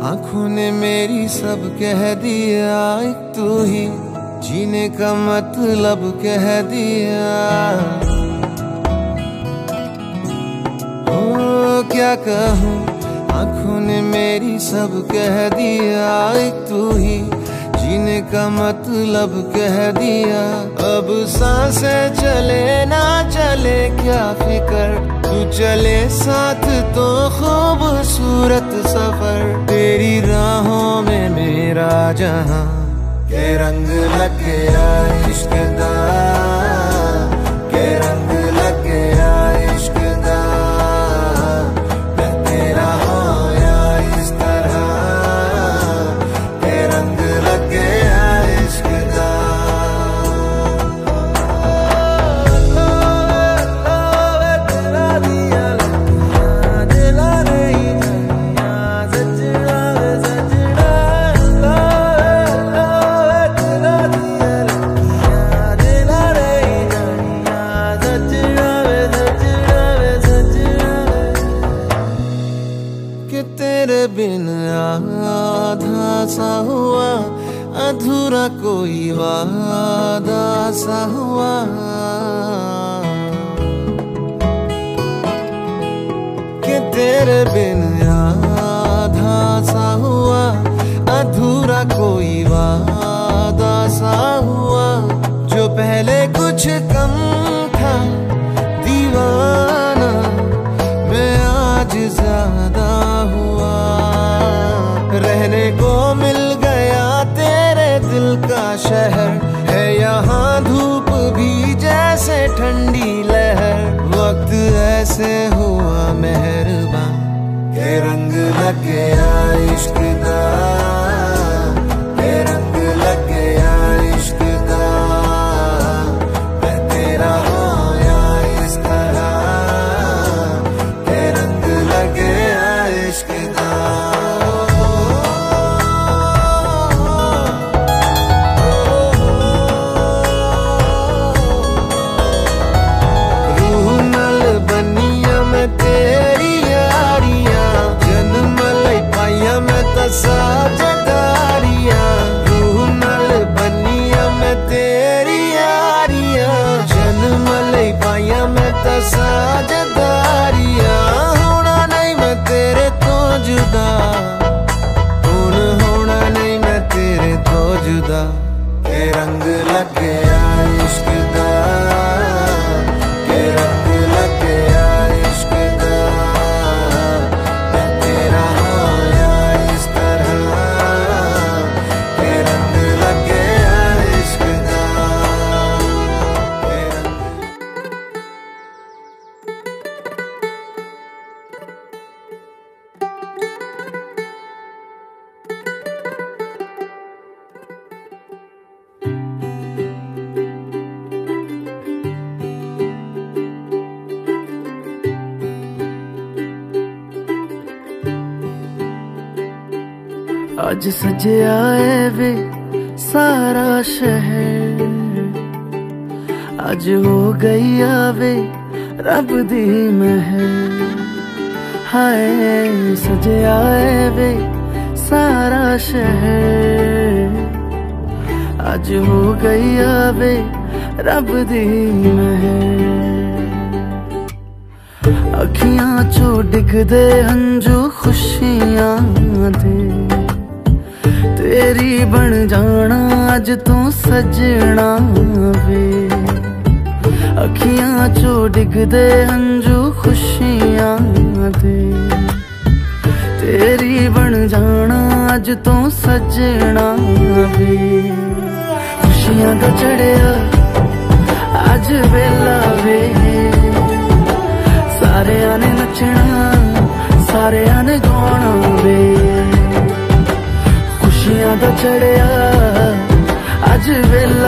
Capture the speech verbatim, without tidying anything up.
आंखों ने मेरी सब कह दिया, एक तू ही जीने का मतलब कह दिया। ओ क्या कहूँ, आंखों ने मेरी सब कह दिया, एक तू ही जीने का मतलब कह दिया। अब सांसें चले ना चले क्या फिकर, तू चले साथ तो खूबसूरत सफर। तेरी राहों में मेरा जहां के रंग लग गया इश्क दा, के रंग लग गया इश्क दा। मैं तेरा होया इस तरह, के रंग लग गया इश्क दा। तेरे बिन आधा सा हुआ, अधूरा कोई वादा सा हुआ। कि तेरे बिन आधा सा हुआ, अधूरा कोई वादा सा हुआ। जो पहले कुछ कम था दीवाना, मैं आज ज्यादा हुआ। रहने को मिल गया तेरे दिल का शहर, है यहाँ धूप भी जैसे ठंडी लहर। वक्त ऐसे हुआ मेहरबान, के रंग लग गया इश्क दा, के रंग लग गया इश्क दा। मैं तेरा होया इस तरह, के रंग लग गया इश्क दा। साझेदारियां रूह नाल बनिया मैं तेरी यारियां, जन्म लई पाइया मैं तां साझेदारियां। होना नहीं मैं तेरे तो जुदा, हुण होना नहीं मैं तेरे तो जुदा। के रंग लग गया इश्क दा, के रंग लग गया इश्क दा। मैं तेरा होया इस तरह, के रंग लग गया इश्क दा, के रंग। आज सजया है वे सारा शहर, आज हो गई आवे रब दी महर। हाय सजया है वे सारा शहर, आज हो गई आवे रब दी महर। अखियां चो डिगदे हंजू खुशियां दे, तेरी बन जाना अज तू सजना वे। अखियां चो डिगदे हंजू खुशियां दे, तेरी बन जाना अज तू सजना वे। खुशियां दा चढ़िया अज वेला वे, सारेयां ने नचना सारेयां ने गाना वे। खुशियां दा चढ़िया अज वेला